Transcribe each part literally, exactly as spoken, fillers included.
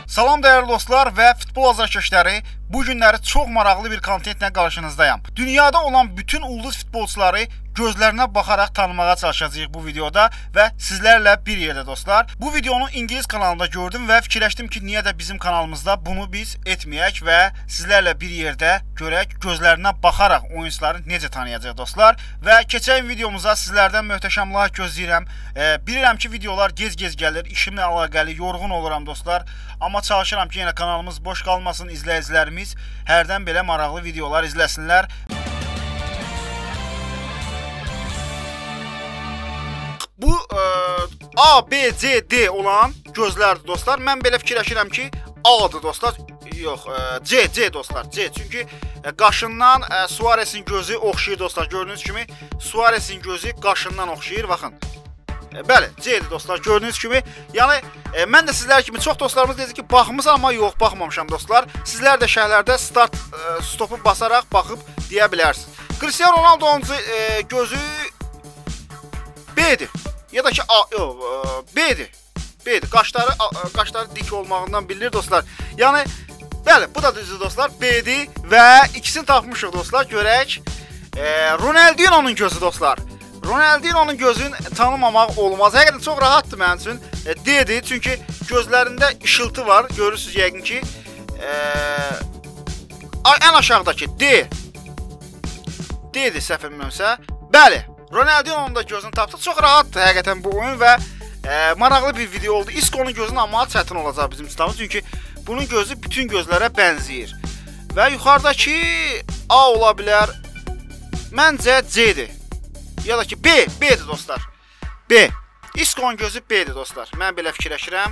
Salam dəyərli dostlar və futbol azarkeşləri, bu günləri çox maraqlı bir kontentlə qarşınızdayım. Dünyada olan bütün ulduz futbolçuları gözlərinə baxaraq tanımağa çalışacağıq bu videoda və sizlərlə bir yerdə dostlar. Bu videonu İngilis kanalında gördüm və fikirləşdim ki, niyə də bizim kanalımızda bunu biz etməyək və sizlərlə bir yerdə görək, gözlərinə baxaraq oyuncuları necə tanıyacaq dostlar. Və keçən videomuza sizlərdən möhtəşəm like gözləyirəm. E, bilirəm ki, videolar gez-gez gəlir, işimlə əlaqəli, yorğun oluram dostlar. Amma çalışıram ki, yenə kanalımız boş qalmasın, izləyicilərimiz hərdən belə maraqlı videolar izləsinlər. Bu e, A, B, C, D olan gözlərdir dostlar. Mən belə fikirləşirəm ki, A'dır dostlar. Yox, e, C, C dostlar, C. Çünki e, qaşından e, Suarez'in gözü oxşayır dostlar. Gördüyünüz kimi Suarez'in gözü qaşından oxşayır, baxın. E, bəli, C'dir dostlar, gördüyünüz kimi. Yəni, e, mən də sizlər kimi çox dostlarımız deyəcək ki, baxmısan, amma yox, baxmamışam dostlar. Sizlər də şərhlərdə start e, stopu basaraq baxıb deyə bilərsiniz. Cristiano Ronaldo'nun e, gözü B'dir. Ya da ki A, yox, B'dir. B'dir. Qaşları, qaşları dik olmağından bilinir dostlar. Yəni, bəli, bu da düzdür dostlar. B'dir və ikisini tapmışıq dostlar. Görək. E, Ronaldinho'nun gözü dostlar. Ronaldinho'nun gözünü tanımamaq olmaz. Həqiqətən çox rahatdır mənim üçün. E, D'dir. Çünki gözlərində işıltı var. Görürsünüz yəqin ki. E, ən aşağıdakı D. D'dir səhv etmirəmsə. Bəli. Ronaldinho'nun da gözünü tapdıq. Çox rahatdır həqiqətən bu oyun və e, maraqlı bir video oldu. Isco'nun gözünü almaq çətin olacaq bizim ustamız. Çünki bunun gözü bütün gözlərə bənzəyir. Və yuxarıdakı A ola bilər. Məncə C'dir. Ya da ki B, B'dir dostlar. B. Isco'nun gözü B'dir dostlar. Mən belə fikirləşirəm.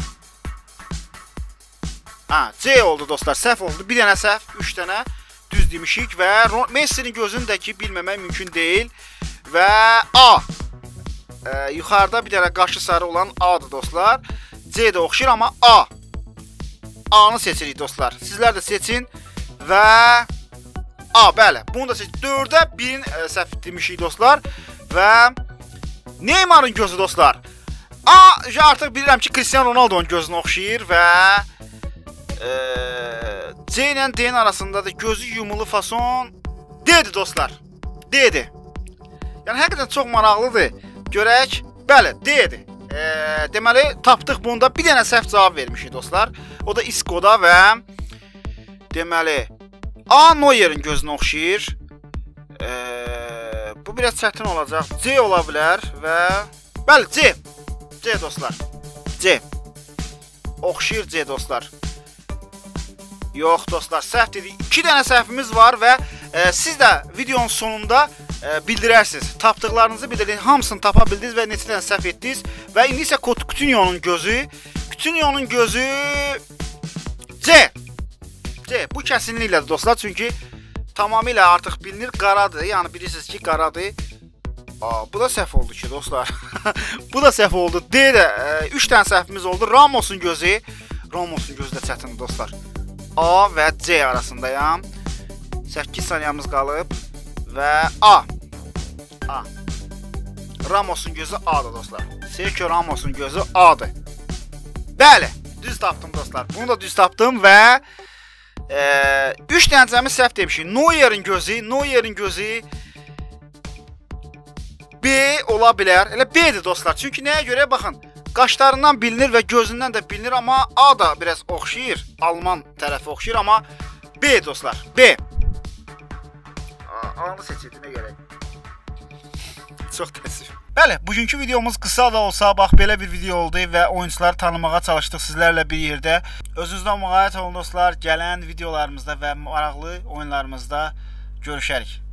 Ha, C oldu dostlar. Səhv oldu. Bir dənə səhv, üç dənə düz demişik və Messi'nin gözünü də ki bilməmək mümkün deyil. Və A. E, yuxarıda bir dənə qaşı sarı olan A'dır dostlar. C də oxşayır, amma A. A'nı seçirik dostlar. Sizlər də seçin. Və A, bəli. Bunu da seçin. dördə birin e, səhv demişik dostlar. Və Neymar'ın gözü dostlar. A, artıq bilirəm ki, Cristiano Ronaldo'nun gözünü oxşayır və e, C ilə D'nin arasında da gözü yumulu fason D'dir dostlar. D'dir. Yəni, həqiqətən çox maraqlıdır. Görək. Bəli, D'dir. E, deməli, tapdıq bunda. Bir dənə səhv cavab vermişik dostlar. O da Isco'da və deməli, A, Neuer'in gözünə oxşayır. E, bu biraz çətin olacaq. C ola bilər və bəli, C. C dostlar. C. Oxşayır C dostlar. Yox dostlar, səhv dedik. İki dənə səhvimiz var və e, siz də videonun sonunda e, bildirərsiniz. Tapdıqlarınızı bildirin. Hamısını tapa bildiniz və neçə dənə səhv etdiniz. Və indi isə Coutinho'nun gözü. Coutinho'nun gözü C. C. Bu kəsinliklədir dostlar. Çünki tamamilə artıq bilinir, qaradır. Yəni bilirsiniz ki, qaradır. Aa, bu da səhv oldu ki dostlar. Bu da səhv oldu. D də e, üç dənə səhvimiz oldu. Ramos'un gözü. Ramos'un gözü də çətindir dostlar. A və C arasındayam. səkkiz saniyəmiz qalıb. Və A. A. Ramos'un gözü A'dır dostlar. Sergio Ramos'un gözü A'dır. Bəli, düz tapdım dostlar. Bunu da düz tapdım və e, üç dənəcəmi səhv demişik. Neuer'in gözü, Neuer'in gözü B ola bilər. Elə B'dir dostlar. Çünki nəyə görə? Baxın. Qaşlarından bilinir və gözündən də bilinir, amma A da biraz oxşayır. Alman tərəfi oxşayır, amma B dostlar. B. A'nı seçildiyinə görə. Çox təəssüf. Bəli, bugünkü videomuz qısa da olsa, bax belə bir video oldu və oyuncuları tanımağa çalışdıq sizlərlə bir yerdə. Özünüzdən müğayət olun dostlar. Gələn videolarımızda və maraqlı oyunlarımızda görüşərik.